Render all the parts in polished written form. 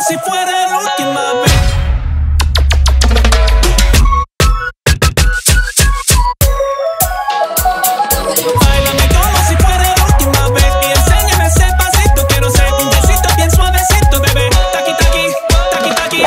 si fuera la última vez. Báilame como si fuera la última vez y enséñame ese pasito. Quiero ser un besito bien suavecito, bebé. Taqui, taqui, taqui, taqui.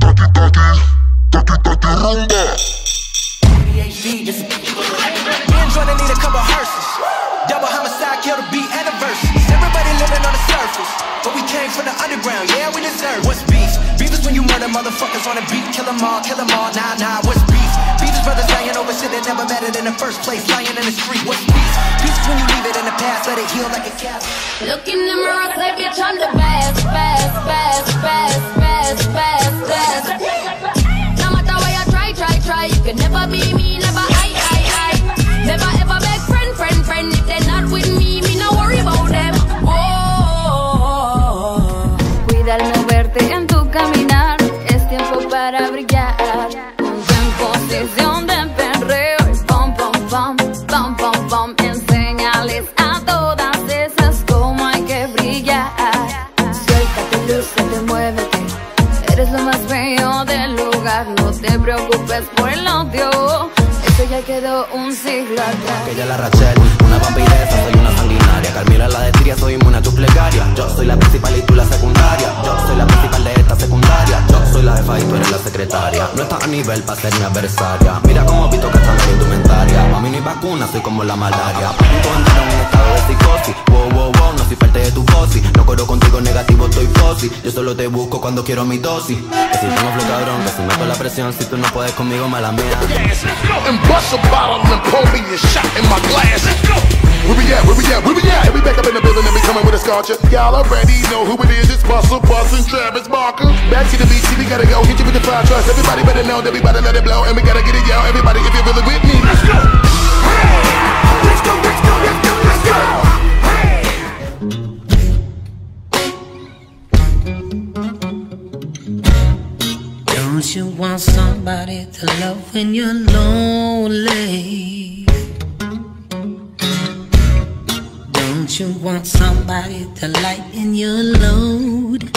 Trying to need a couple hearses. Double homicide, kill the beat and the verses. Everybody living on the surface, but we came from the underground. Yeah, we deserve. What's beef? Beef is when you murder motherfuckers on a beat. Kill them all, nah, nah. What's beef? Beef is brothers dying over shit that never mattered in the first place. Lying in the street. What's beef? Beef is when you leave it in the past, let it heal like a cat. Look in the mirror, say bitch, I'm the best, best, best, best, best, best, best. No matter where you try, you can never be me, never I. Never ever beg friend. If they're not with me no worry about them. Oh. Cuida al moverte en tu caminar, es tiempo para brillar. Ponte en posición de perreo y pom, pom, pom, pom, pom, pom. Enséñales a todas esas cómo hay que brillar. Suéltate, lúcete, muévete. Eres lo más bello del lugar. No te preocupes por el odio. Ya quedó un siglo atrás. Que ella la Rachel, una vampiresa, soy una sanguinaria. Carmila la de Tria, soy inmune a tu plegaria. Yo soy la principal y tú la secundaria. Yo soy la principal de esta secundaria. Yo soy la jefa y tú eres la secretaria. No estás a nivel para ser mi adversaria. Mira cómo visto que están en la indumentaria. Pa' mí no hay vacuna, soy como la malaria. Punto entero en un estado de psicosis. Wow, wow, wow, no soy parte de tu posi. No corro contigo negativo, estoy posi. Yo solo te busco cuando quiero mi dosis. Que si tengo flow cabrón, que si meto la presión. Si tú no puedes conmigo, mala mía. Bust a bottle and pour me a shot in my glass. Let's go. Where we at? And we back up in the building and we coming with a sculpture. Y'all already know who it is. It's Bustle, and Travis Barker. Back to the beach, we gotta go. Hit you with the fire trust. Everybody better know that we about to let it blow. And we gotta get it, yo. Everybody, if you're really with me, let's go. Hey, let's go, let's go, let's go, let's go. Don't you want somebody to love when you're lonely? Don't you want somebody to lighten your load?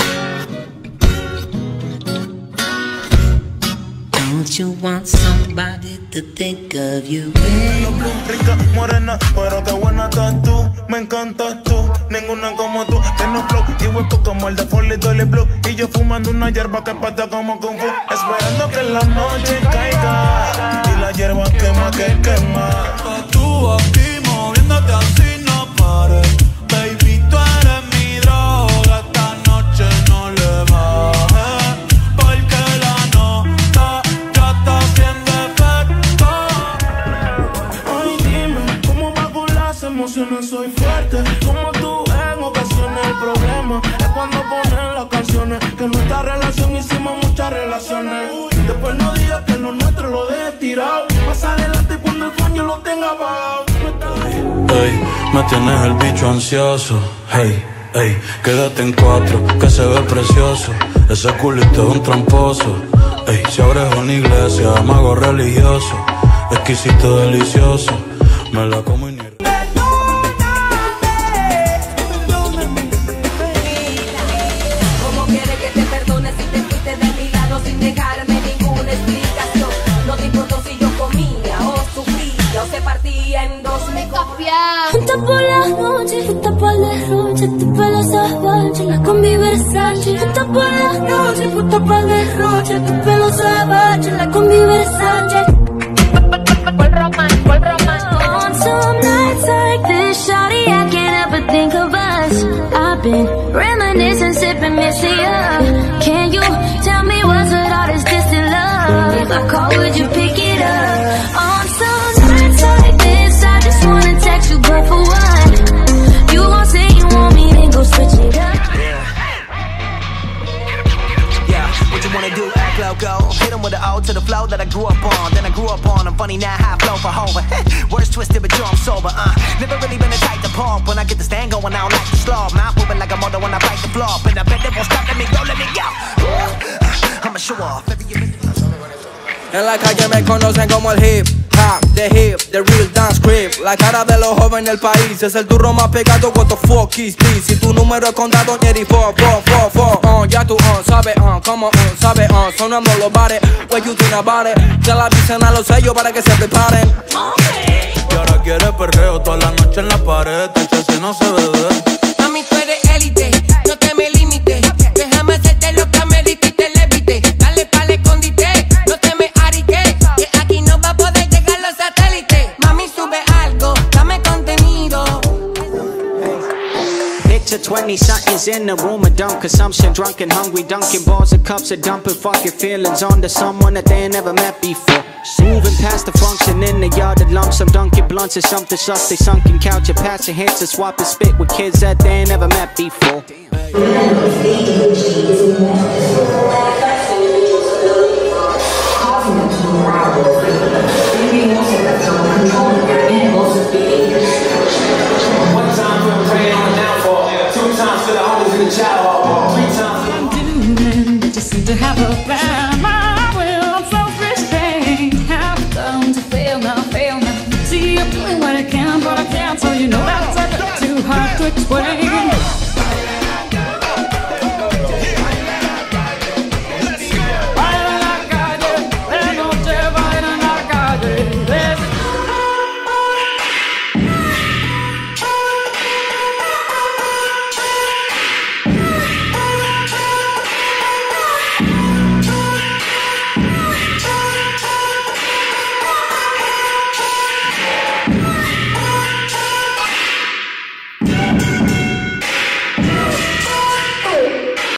Don't you want somebody to think of you? Rica, morena, pero qué buena estás tú. Me encantas tú, ninguna como tú. Tienes flow y hueco como el de Foley Dolly Blue. Y yo fumando una hierba que pata como Kung Fu. Esperando que la noche caiga y la hierba quema que quema. Tú aquí moviéndote así no pares. Baby, tú eres mi droga. Esta noche no le bajes, porque la nota ya está haciendo efecto. Ay, dime, ¿cómo bajo las emociones soy fuerte? Como tú en ocasiones el problema es cuando ponen las canciones que en nuestra relación hicimos muchas relaciones. Después no digas que lo nuestro lo dejes tirado. Más adelante cuando el sueño lo tenga apagado. Ey, me tienes el bicho ansioso. Hey, ey, quédate en 4, que se ve precioso. Ese culito es un tramposo. Ey, si abres una iglesia, mago religioso. Exquisito, delicioso. Me la como y ni... ¿Cómo quieres que te perdone si te fuiste de mi lado sin dejarme ninguna explicación? No te importó si yo comía o sufría o se partía en dos mi confianza. Junta por la noche, junta por el derroche, tu pelo salvaje, la combi Versace. Junta por la noche, junta por el derroche, tu pelo salvaje, la combi Versace. On some nights like this, shawty, I can't help but think of us. I've been reminiscing, sipping, missing you. Can you tell me what's with all this distant love? If I call, would you pick it up? On some nights like this, I just wanna text you, but for what? You won't say you want me, then go switch it up. What you wanna do, act loco. Hit him with the O to the flow that I grew up on. Then I grew up on, I'm funny now, high flow for Hova. Words twisted, but yo, I'm sober, Never really been a type to pump. When I get the stand going, I don't like to slow. Mouth moving like a mother when I bite the floor. And I bet they won't stop, let me go, let me go. I'ma show off. En la calle me conocen como el hip Ha, the hip, the real dance creep. La cara de los jóvenes del país es el turro más pegado. What the fuck is this? Si tu número es contado, ñeri fo. Ya tú sabes, como sabes, sonando los bares. What you think about it? Ya la dicen a los sellos para que se preparen. Y ahora quiere perreo toda la noche en la pared. Si no se bebe. Mami, tú eres élite, no te me limites. Déjame hacerte lo que amerita y te levite. Dale pa'l escondite, no te me ariques. Que aquí no va a poder llegar los satélites. Mami, sube algo, dame contenido. Picture 20-somethings in the room of dumb consumption. Drunk and hungry, dunking balls and cups of dumping fucking feelings onto someone that they ain't never met before. Moving past the function in the yard of lumps. I'm dunking blunts or something sus. They sunken couch and passing hits and swapping spit with kids that they ain't never met before. To have a plan, my will, I'm self-restrained. Have done to fail now. See, I'm doing what I can, but I can't, so you know that's a bit too hard to explain.